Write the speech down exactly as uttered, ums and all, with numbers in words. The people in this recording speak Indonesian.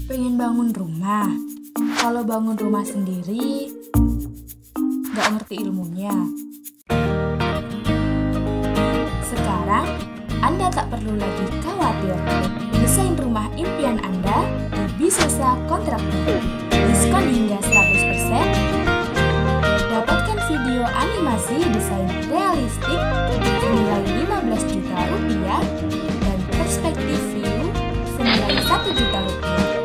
Pengen bangun rumah. Kalau bangun rumah sendiri, nggak ngerti ilmunya. Sekarang, Anda tak perlu lagi khawatir. Desain rumah impian Anda di Bisesa Kontraktor. Diskon hingga seratus persen. Dapatkan video animasi desain realistik senilai lima belas juta rupiah dan perspektif view senilai satu juta rupiah.